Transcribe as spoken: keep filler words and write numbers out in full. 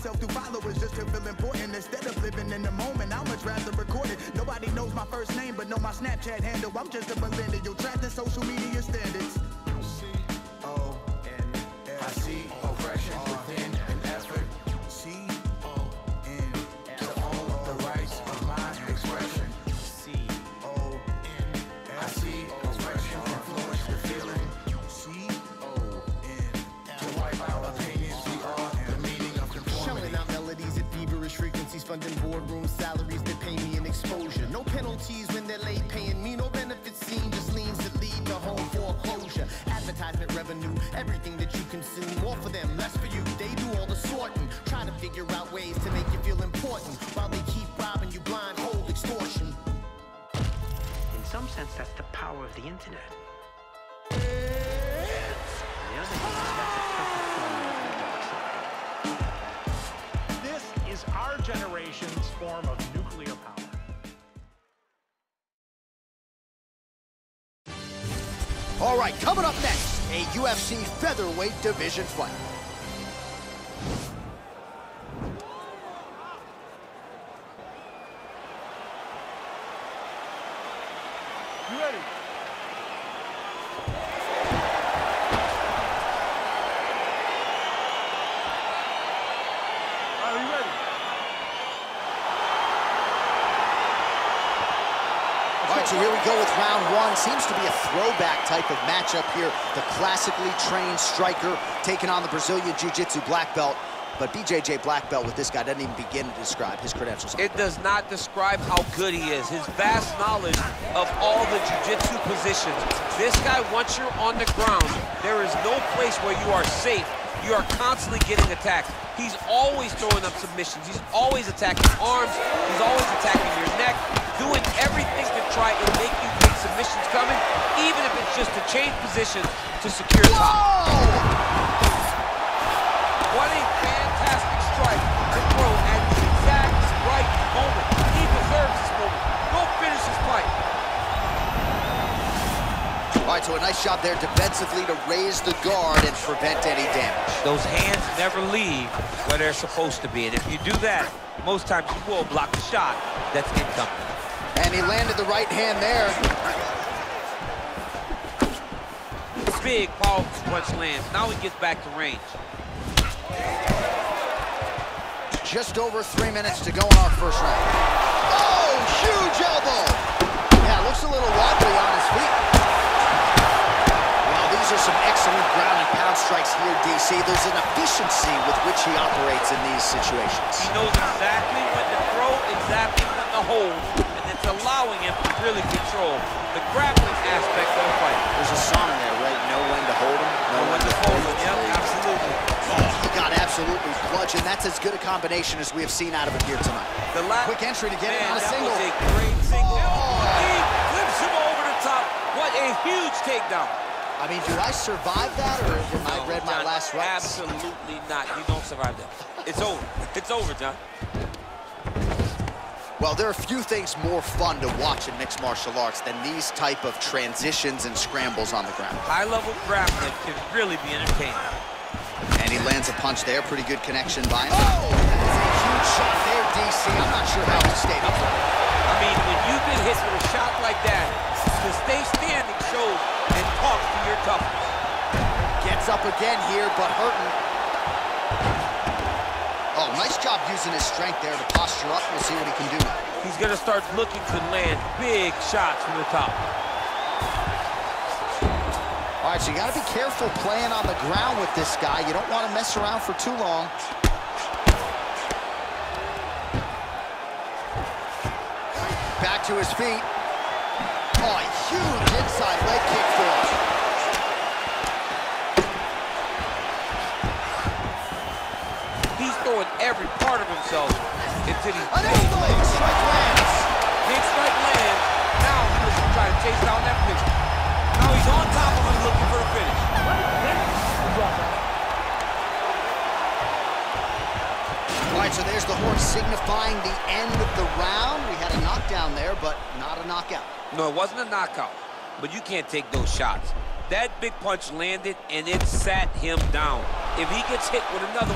myself through followers just to feel important. Instead of living in the moment, I'd much rather record it. Nobody knows my first name, but know my Snapchat handle. I'm just a millennial, trapped in social media standards. C O N I see oppression within an effort. C O N to own the rights of my expression. C O N I see oppression influence the feeling. C O N to wipe out opinions. We are the meaning of conformity. Shelling out melodies at feverish frequencies, funding boardroom salaries that pay me in exposure. No penalties when they're late paying me, no benefits seen, just liens that lead to home foreclosure. Advertisement revenue, everything that you consume, more for them, less for you. They do all the sorting, try to figure out ways to make you feel important, while they keep robbing you blind, hold extortion. In some sense, that's the power of the internet. On the other hand, that's a perfect form of the dark side. This is our generation's form of nuclear power. All right, coming up next, a U F C featherweight division fight. You ready? Are you ready? All right, so here we go with round one. Seems to be a throwback type of matchup here. The classically trained striker taking on the Brazilian Jiu-Jitsu black belt. But B J J black belt with this guy doesn't even begin to describe his credentials. It does not describe how good he is. His vast knowledge of all the jiu-jitsu positions. This guy, once you're on the ground, there is no place where you are safe. You are constantly getting attacked. He's always throwing up submissions. He's always attacking arms. He's always attacking your neck, doing everything to try and make you think submissions coming, even if it's just to change positions to secure top. What a fantastic strike to throw at the exact right moment. He deserves this moment. Go finish his fight. All right, so a nice job there defensively to raise the guard and prevent any damage. Those hands never leave where they're supposed to be, and if you do that, most times you will block the shot that's incoming. And he landed the right hand there. Big, powerful punch lands. Now he gets back to range. Just over three minutes to go in our first round. Oh, huge elbow! Yeah, looks a little wobbly on his feet. Well, these are some excellent ground and pound strikes here, D C. There's an efficiency with which he operates in these situations. He knows exactly when to throw, exactly when to hold, and it's allowing him to really control the grappling aspect of the fight. There's a song there, right? Know when to hold him. Know when to hold him, yep, absolutely. Oh, he got absolutely bludgeoned. That's as good a combination as we have seen out of him here tonight. The last quick entry to get man, it on a that single. Was a great single. Oh. He flips him over the top. What a huge takedown. I mean, do I survive that, or have no, I read my John, last rites? Absolutely not. You don't survive that. It's over. It's over, John. Well, there are few things more fun to watch in mixed martial arts than these type of transitions and scrambles on the ground. High-level grappling can really be entertaining. And he lands a punch there. Pretty good connection by him. Oh! That is a huge shot there, D C. I'm not sure how he stayed up. I mean, when you've been hit with a shot like that, to stay standing shows and talks to your toughness. Gets up again here, but hurting. Oh, nice job using his strength there to posture up. We'll see what he can do now. He's going to start looking to land big shots from the top. All right, so you got to be careful playing on the ground with this guy. You don't want to mess around for too long. Back to his feet. Oh, a huge inside leg kick for him. He's throwing every part of himself into these An elbow! Strike lands. Big strike lands. Now he's trying to chase down that finish. Now he's on top of him looking for a finish. All right, so there's the horn signifying the end of the round. We had a knockdown there, but not a knockout. No, it wasn't a knockout, but you can't take those shots. That big punch landed, and it sat him down. If he gets hit with another